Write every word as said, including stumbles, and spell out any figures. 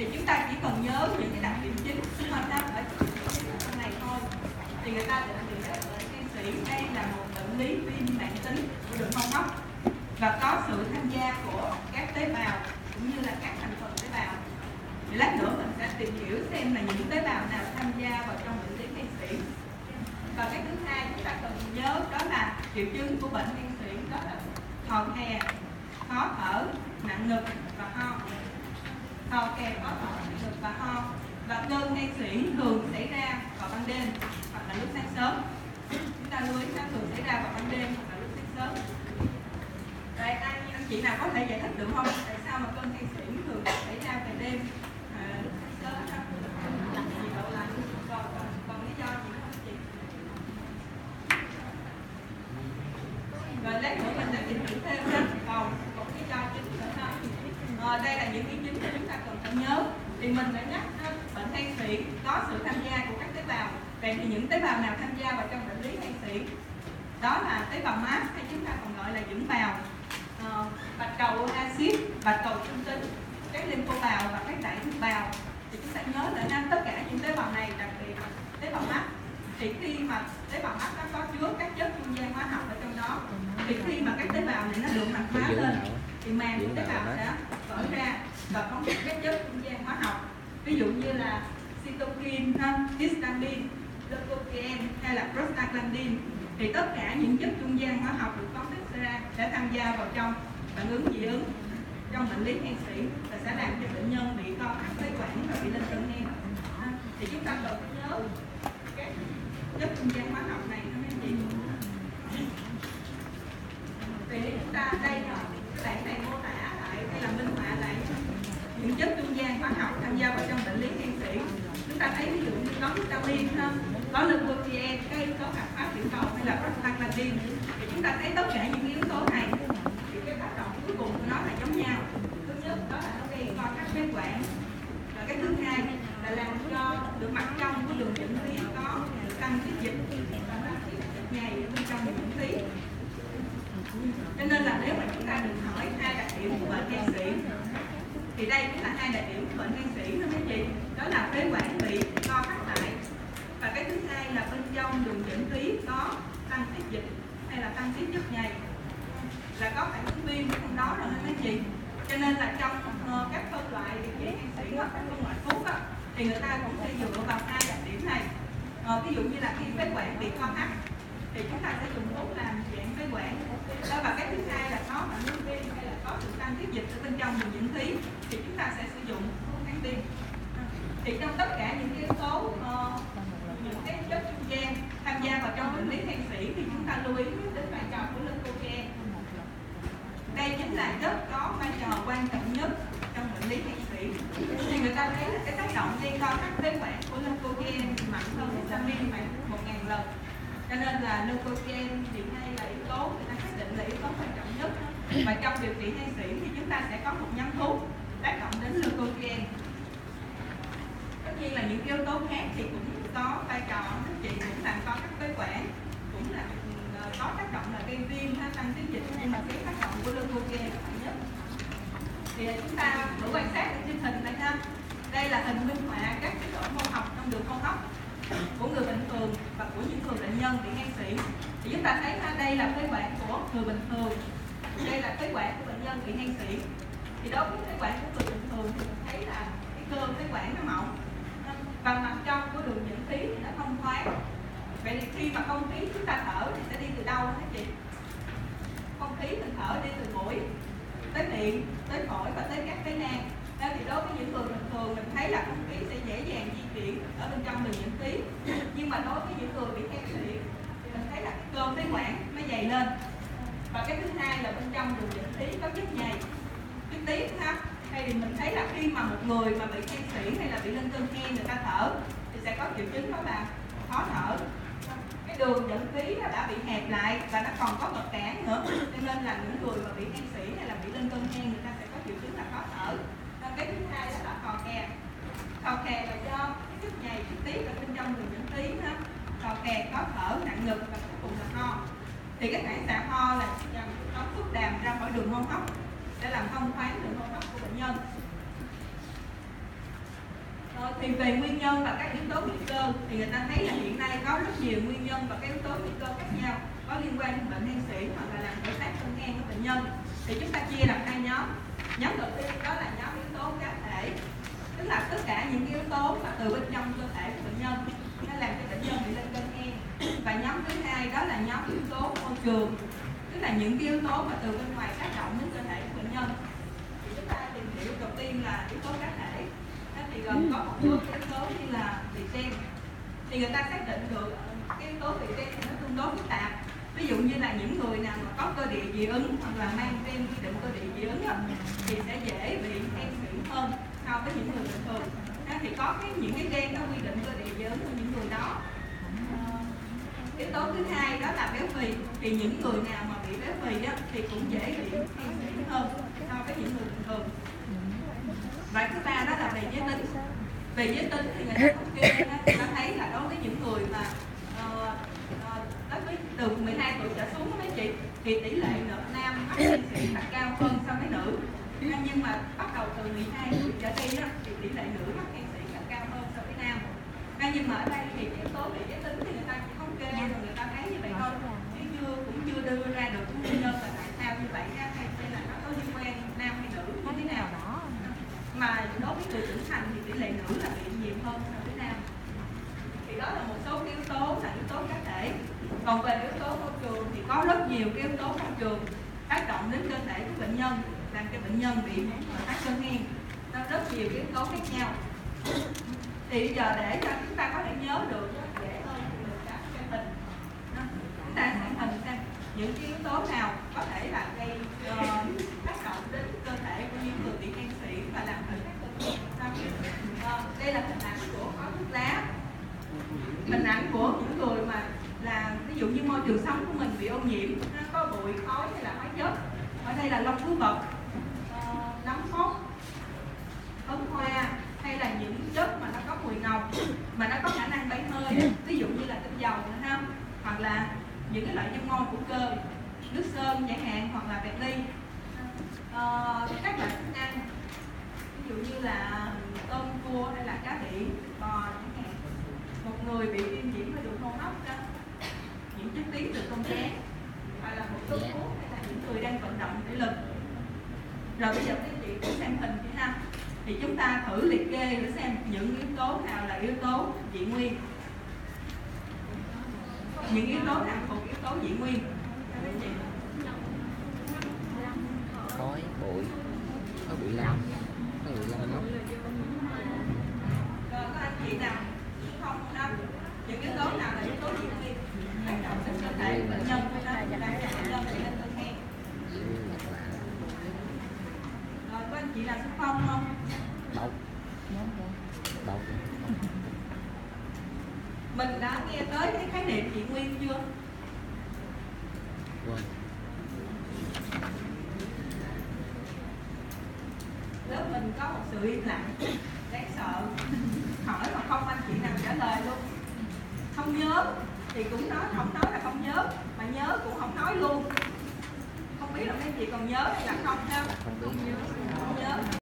thì chúng ta chỉ cần nhớ những cái đặc điểm chính thôi đó ở trong này thôi. Thì người ta định nghĩa bệnh hen suyễn đây là một bệnh lý viêm mãn tính của đường hô hấp và có sự tham gia của các tế bào cũng như là các thành phần tế bào. Thì lát nữa mình sẽ tìm hiểu xem là những tế bào nào tham gia vào trong bệnh lý hen suyễn. Và cái thứ hai chúng ta cần nhớ đó là triệu chứng của bệnh hen suyễn đó là khò khè, khó thở, nặng ngực và ho. Khò khè, khó thở, nặng ngực và ho. Và cơn hen suyễn thường xảy ra vào ban đêm hoặc là lúc sáng sớm. Chúng ta lưu ý nó thường xảy ra vào ban đêm hoặc là lúc sáng sớm. Rồi anh, anh chị nào có thể giải thích được không? Tại sao mà cơn hen suyễn thường xảy ra về đêm, à, lúc sáng sớm không? Là gì độ lạnh? Còn, còn, còn lý do gì không chị? Rồi lát nữa mình sẽ tìm hiểu thêm ha. Còn một lý do chính nữa ha. À, đây là những ý chính mà chúng ta cần phải nhớ. Thì mình đã nhắc bệnh hen suyễn có sự tham gia của các tế bào. Vậy thì những tế bào nào tham gia vào trong bệnh lý hen suyễn? Đó là tế bào mast hay chúng ta còn gọi là dẫn bào, uh, bạch cầu axit, bạch cầu trung tính, các lympho bào và các đại thực bào. Thì chúng ta nhớ là nên tất cả những tế bào này, đặc biệt tế bào mast. Thì khi mà tế bào mast nó có chứa các chất trung gian hóa học ở trong đó, thì khi mà các tế bào này nó được hoạt hóa lên, thì màng của tế bào sẽ vỡ ra và phóng thích các chất trung gian hóa học, ví dụ như là cytokine, histamine, leucotriene hay là prostaglandin. Thì tất cả những chất trung gian hóa học được phóng thích ra sẽ tham gia vào trong phản ứng dị ứng trong bệnh lý hen suyễn và sẽ làm cho bệnh nhân bị co thắt phế quản và bị lên cơn hen. Thì chúng ta cần nhớ các chất trung gian hóa học này nó mấy gì. Thì chúng ta đây là cái bảng này mô tả lại hay là minh họa lại những chất trung gian hóa học tham gia vào trong bệnh lý hen suyễn. Chúng ta thấy ví dụ như có vitamin, có leucotriene, cái yếu tố hoạt hóa tiểu cầu hay là prostaglandin. Thì chúng ta thấy tất cả những yếu tố này thì cái tác động cuối cùng của nó là giống nhau. Thứ nhất đó là nó gây co thắt phế quản. Và cái thứ hai là làm cho được mặt trong của đường dẫn khí có tăng tiết dịch và nó tiết dịch nhầy ở bên trong đường dẫn khí. Cho nên là nếu mà chúng ta được hỏi hai đặc điểm của bệnh hen suyễn thì đây cũng là hai đặc điểm của bệnh hen suyễn đó mấy chị. Đó là phế quản bị co thắt lại và cái thứ hai là bên trong đường dẫn khí có tăng tiết dịch hay là tăng tiết chất nhầy, là có phản ứng viêm trong đó rồi mấy chị. Cho nên là trong uh, các phân loại điều trị hen suyễn hoặc các phân loại thuốc á, thì người ta cũng sẽ dựa vào hai đặc điểm này. Uh, ví dụ như là khi phế quản bị co thắt thì chúng ta sẽ dùng thuốc làm giãn phế quản. Đó, và cái thứ hai là có phản ứng viêm hay là có sự tăng tiết dịch ở bên trong đường dẫn khí thì chúng ta sẽ sử dụng thuốc kháng viêm. Thì trong tất cả những yếu tố uh, những cái chất trung gian tham gia vào trong bệnh lý hen suyễn thì chúng ta lưu ý đến vai trò của leucotriene. Đây chính là chất có vai trò quan trọng nhất trong bệnh lý hen suyễn. Thì người ta thấy là cái tác động gây co thắt phế quản của leucotriene mạnh hơn histamine khoảng một nghìn lần. Cho nên là leucotriene hiện nay là yếu tố người ta xác định là yếu tố quan trọng nhất. Và trong điều trị hen suyễn thì chúng ta sẽ có một nhóm thuốc tác động đến leucotriene. Tất nhiên là những yếu tố khác thì cũng có vai trò, nó chị cũng làm co thắt phế quản, cũng là có tác động là gây viêm, tăng tiết dịch, nhưng mà cái tác động của leucotriene là mạnh nhất. Thì chúng ta thử quan sát ở trên hình này ha. Đây là hình minh họa các cái độ hô học trong đường hô hấp của người bình thường và của những người bệnh nhân bị hen suyễn. Thì chúng ta thấy ha, đây là phế quản của người bình thường, đây là phế quản của bệnh nhân bị hen suyễn. Thì đối với phế quản của người bình thường thì mình thấy là cái cơ phế quản nó mỏng và mặt trong của đường dẫn khí thì nó thông thoáng. Vậy thì khi mà không khí chúng ta thở thì sẽ đi từ đâu hả chị? Không khí mình thở đi từ mũi tới miệng, tới phổi và tới các phế nang. Đó, thì đối với những người bình thường mình thấy là không khí sẽ dễ dàng di chuyển ở bên trong đường dẫn khí. Nhưng mà đối với những người bị hen suyễn thì mình thấy là cái cơ phế quản nó dày lên. Và cái thứ hai là bên trong đường dẫn khí có chất nhầy. Cái tiếp ha. Hay thì mình thấy là khi mà một người mà bị hen suyễn hay là bị lên cơn hen người ta thở thì sẽ có triệu chứng đó là khó thở. Cái đường dẫn khí nó đã bị hẹp lại và nó còn có vật cản nữa. Cho nên là những người mà bị hen suyễn hay là bị lên cơn hen người ta sẽ có triệu chứng là khó thở. Cái thứ hai đó là khò khè. Khò khè là do cái chất nhầy trực tiếp ở bên trong đường dẫn khí ha. Khò khè, khó thở, nặng ngực và cuối cùng là ho. Thì cái phản xạ ho là nhằm tống thuốc đàm ra khỏi đường hô hấp để làm thông thoáng đường hô hấp của bệnh nhân. Ờ, thì về nguyên nhân và các yếu tố nguy cơ thì người ta thấy là hiện nay có rất nhiều nguyên nhân và các yếu tố nguy cơ khác nhau có liên quan đến bệnh hen suyễn hoặc là làm khởi phát cơn hen của bệnh nhân. Thì chúng ta chia làm hai nhóm. Nhóm đầu tiên đó là nhóm yếu tố cá thể, tức là tất cả những yếu tố mà từ bên trong cơ thể của bệnh nhân nó làm cho bệnh nhân bị lên cơn hen. Và nhóm thứ hai đó là nhóm yếu tố môi trường, tức là những yếu tố mà từ bên ngoài tác động đến cơ thể của bệnh nhân. Thì chúng ta tìm hiểu đầu tiên là yếu tố cá thể. Thì gồm có một số yếu tố như là vị gen. Thì người ta xác định được cái yếu tố vị gen thì nó tương đối phức tạp. Ví dụ như là những người nào mà có cơ địa dị ứng hoặc là mang gen quy định cơ địa dị ứng thì sẽ dễ bị hen suyễn hơn so với những người bình thường. Thì có cái những cái gen nó quy định cơ địa dị ứng của những người đó. Yếu tố thứ hai đó là béo phì. Thì những người nào mà bị béo phì á, thì cũng dễ bị hen suyễn hơn so với những người bình thường. Và thứ ba đó là về giới tính. Về giới tính thì người ta thống kê người ta thấy là đối với những người mà uh, uh, với từ mười hai tuổi trở xuống mấy chị thì tỷ lệ nữ nam mắc hen suyễn là cao hơn so với nữ. Nhưng mà bắt đầu từ mười hai tuổi trở đi đó, thì tỷ lệ nữ mắc hen suyễn là cao hơn so với nam. Nhưng mà ở đây thì yếu tố về giới tính thì người ta chỉ thống kê rồi người ta thấy như vậy thôi, chứ chưa cũng chưa đưa ra được nguyên nhân là tại sao như vậy ha, hay là nó có liên quan nam hay nữ như thế nào đó. Mà đối với người trưởng thành thì tỷ lệ nữ là bị nhiều hơn so với nam. Thì đó là một số cái yếu tố là yếu tố cá thể. Còn về yếu tố môi trường thì có rất nhiều cái yếu tố môi trường tác động đến cơ thể của bệnh nhân, làm cho bệnh nhân bị phát cơn hen. Nó rất nhiều cái yếu tố khác nhau. Thì bây giờ để cho chúng ta có thể nhớ được dễ hơn thì mình sẽ xem hình. Chúng ta xem hình xem những cái yếu tố nào có thể là gây uh, tác động đến cơ thể của những người bị hen suyễn và làm khởi phát cơn hen. Uh, đây là hình ảnh của khói thuốc lá, hình ảnh của những người mà là ví dụ như môi trường sống của mình bị ô nhiễm, nó có bụi khói hay là hóa chất. Ở đây là lông thú vật, uh, nấm mốc, phấn hoa, hay là những chất mà nó có mùi nồng mà nó có khả năng bay hơi, ví dụ như là tinh dầu nữa ha, hoặc là những cái loại nhân môi hữu cơ, nước sơn chẳng hạn, hoặc là bẹt ly, ờ, các loại thức ăn ví dụ như là tôm cua hay là cá biển, bò chẳng hạn. Một người bị viêm nhiễm ở đường hô hấp đó, những chất tiết từ con trán, hoặc là một số thuốc, hay là những người đang vận động thể lực. Rồi bây giờ các chị cũng xem hình chị ha. Thì chúng ta thử liệt kê để xem những yếu tố nào là yếu tố dị nguyên, những yếu tố nào thuộc yếu tố dị nguyên. Khói, bụi, có bụi lâm, có bụi lâm mốc. Rồi có anh chị nào không đâu, những yếu tố nào là yếu tố dị nguyên tác động đến cơ thể của bệnh nhân hay là bệnh nhân bị lên cơn hen. Rồi có anh chị nào xung phong không? Đâu? Đâu? Mình đã nghe tới cái khái niệm dị nguyên chưa? Quên. Lớp mình có một sự im lặng đáng sợ, hỏi mà không anh chị nào trả lời luôn. Không nhớ thì cũng nói, không nói là không nhớ, mà nhớ cũng không nói luôn. Không biết là mấy chị còn nhớ hay là không ha? Không biết. Không nhớ.